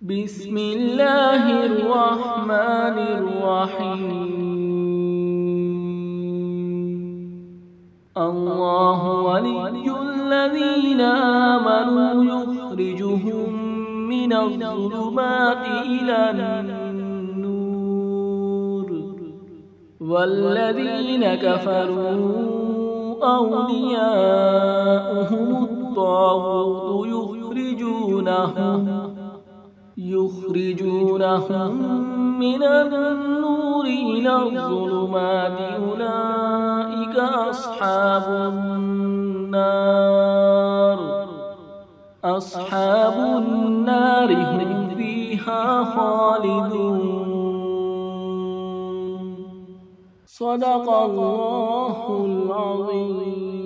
بسم الله الرحمن الرحيم. الله ولي الذين آمنوا يخرجهم من الظلمات إلى النور، والذين كفروا أولياؤهم الطاغوت يخرجونهم من النور إلى الظلمات. أولئك أصحاب النار هم فيها خالدون. صدق الله العظيم.